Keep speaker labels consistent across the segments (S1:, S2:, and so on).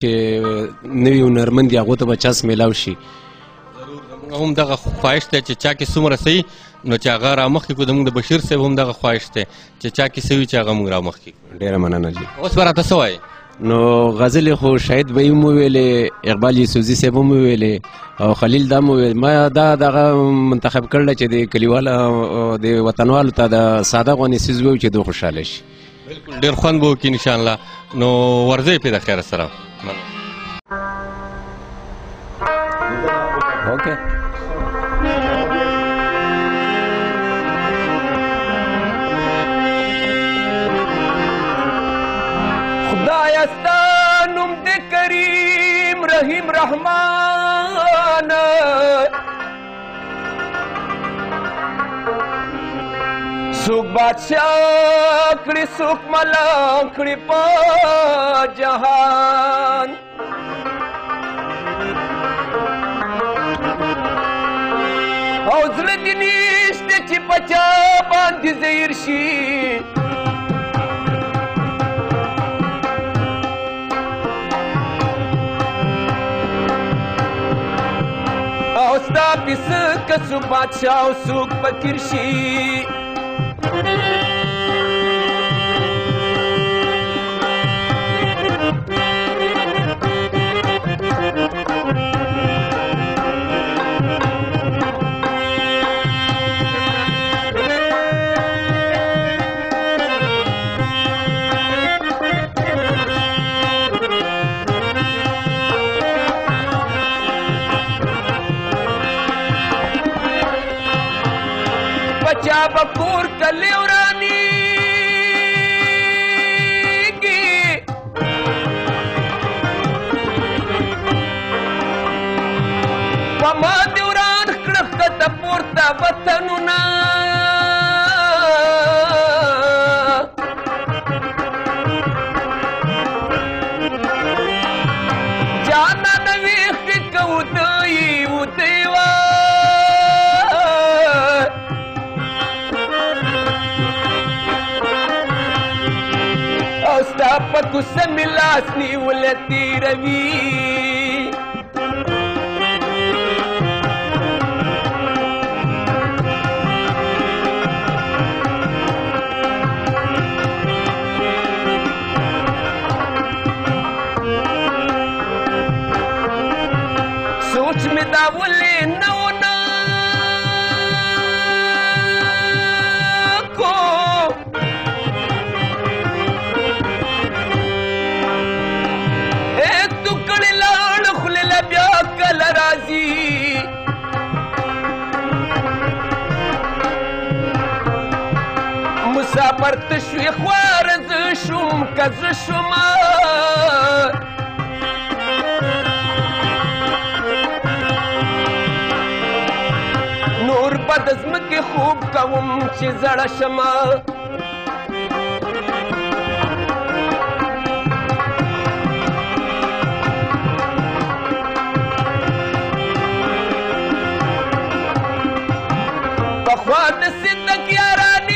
S1: چې نوي هنرمند دي هغو ته به چانس میلاو شي.
S2: هم دغه خواهش دی چې چا کې څومره صحیح نو چې هغه رامخکې کړو. زموږ د بشیر صاحب هم دغه خواهش دی چې چا کې څه وي چې هغه موږ رامخکې کړو.
S1: ډېره مننه جي.
S2: اوس به راته څه وایې؟
S1: نو غزلې خو شاید به یې هم وویلې، اقبال یوسفزي صاحب هم وویلې او خلیل دا هم وویل. ما دا دغه منتخب کړله چې د کلیوالو د وطنوالو ته د ساده غوندې څیز ووایو چې دوی خوشحاله شي.
S2: بلکل ډېر خوند به وکړي انشاءالله. نو ورځئ پرې د خیره سره.
S1: اوکې.
S3: خدایا ستا نوم د کریم رحیم رحمان، څوک بادشاه کړي څوک ملا کړي په جهان. او زړه دې نشته چې په چا باندې زهیر شي. او ستا پیسه که څوک بادشاه او څوک فقیر شي. بچا بکور کلی ورانی کی پما دیوران کړه ته پورته وطنونه. جانا نویخ کو دوی ودیوا ستا په کوڅه مې لاس نیولی تېروي. سوچ مې دا ولې نه و مسافر تشوي خوار زه شوم که زه شومه. نور به د ځمکې خوب کوم چې زړه شمه. پخوا د صدق یارانې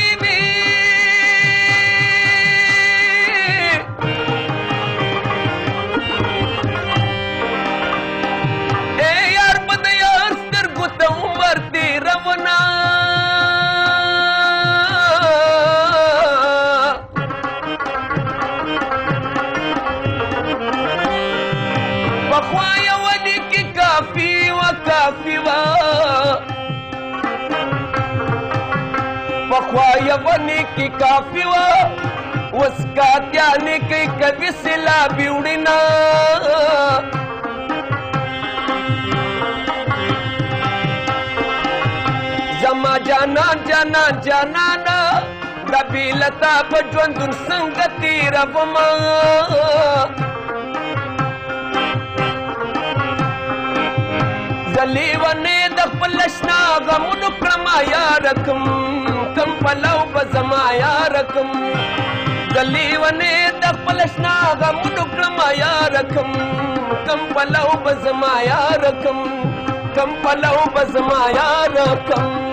S3: پخوا یوه نیکي کافي وه، اوس کاتیانې کوي کوي سیلابي وړینه. زما جانان جانان جانانه دا بې له تا به ژوندون څنګه تېرومه. زه لیونې د خپل اشنا غمونو کړمه یاره کم پلو به زما یاره کم. زه لیونې د خپل اشنا غمونو کړمه یاره کم پلو به زما یاره کم پلو به زما یاره کم.